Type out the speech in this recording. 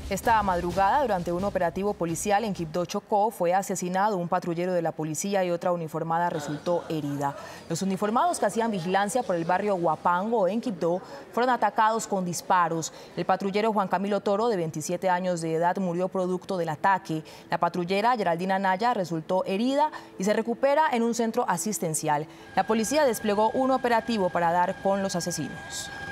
Esta madrugada, durante un operativo policial en Quibdó, Chocó, fue asesinado un patrullero de la policía y otra uniformada resultó herida. Los uniformados que hacían vigilancia por el barrio Huapango, en Quibdó, fueron atacados con disparos. El patrullero Juan Camilo Toro, de 27 años de edad, murió producto del ataque. La patrullera Geraldina Naya resultó herida y se recupera en un centro asistencial. La policía desplegó un operativo para dar con los asesinos.